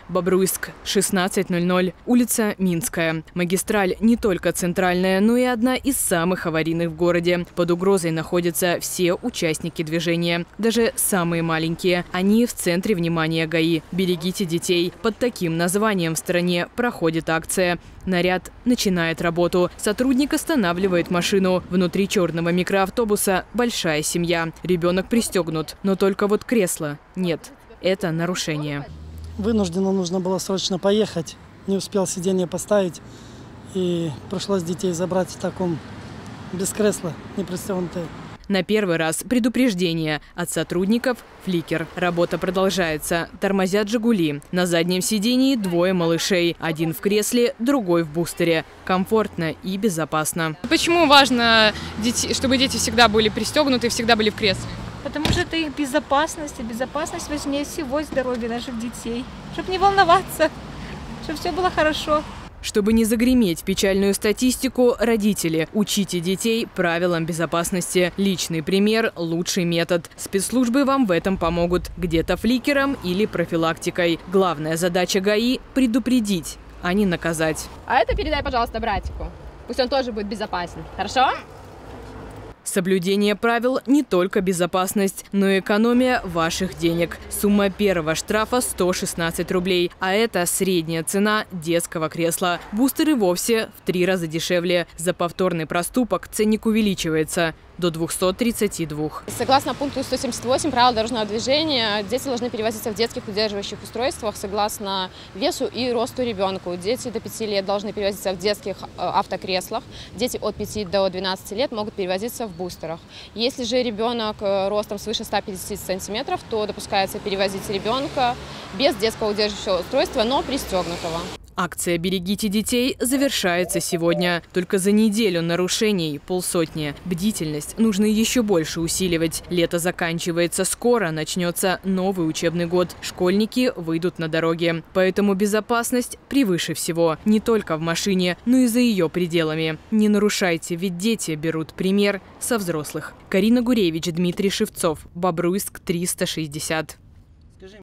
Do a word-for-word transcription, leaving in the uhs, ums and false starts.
Бобруйск, шестнадцать ноль ноль, улица Минская. Магистраль не только центральная, но и одна из самых аварийных в городе. Под угрозой находятся все участники движения, даже самые маленькие. Они в центре внимания ГАИ. Берегите детей. Под таким названием в стране проходит акция. Наряд начинает работу. Сотрудник останавливает машину. Внутри черного микроавтобуса большая семья. Ребенок пристегнут, но только вот кресло нет. Это нарушение. Вынужденно нужно было срочно поехать. Не успел сиденье поставить. И пришлось детей забрать в таком, без кресла, не пристегнутые. На первый раз предупреждение от сотрудников фликер. Работа продолжается. Тормозят «Жигули». На заднем сидении двое малышей. Один в кресле, другой в бустере. Комфортно и безопасно. Почему важно, чтобы дети всегда были пристегнуты и всегда были в кресле? Потому что это их безопасность, и безопасность важнее всего здоровья наших детей. Чтобы не волноваться, чтобы все было хорошо. Чтобы не загреметь в печальную статистику, родители, учите детей правилам безопасности. Личный пример – лучший метод. Спецслужбы вам в этом помогут. Где-то фликером или профилактикой. Главная задача ГАИ – предупредить, а не наказать. А это передай, пожалуйста, братику. Пусть он тоже будет безопасен. Хорошо? Соблюдение правил – не только безопасность, но и экономия ваших денег. Сумма первого штрафа – сто шестнадцать рублей, а это средняя цена детского кресла. Бустеры вовсе в три раза дешевле. За повторный проступок ценник увеличивается до двухсот тридцати двух. Согласно пункту сто семьдесят восемь правил дорожного движения, дети должны перевозиться в детских удерживающих устройствах согласно весу и росту ребенка. Дети до пяти лет должны перевозиться в детских автокреслах. Дети от пяти до двенадцати лет могут перевозиться в бустерах. Если же ребенок ростом свыше ста пятидесяти сантиметров, то допускается перевозить ребенка без детского удерживающего устройства, но пристегнутого. Акция «Берегите детей» завершается сегодня. Только за неделю нарушений полсотни. Бдительность нужно еще больше усиливать. Лето заканчивается скоро, начнется новый учебный год. Школьники выйдут на дороги. Поэтому безопасность превыше всего. Не только в машине, но и за ее пределами. Не нарушайте, ведь дети берут пример со взрослых. Карина Гуревич, Дмитрий Шевцов. Бобруйск, триста шестьдесят.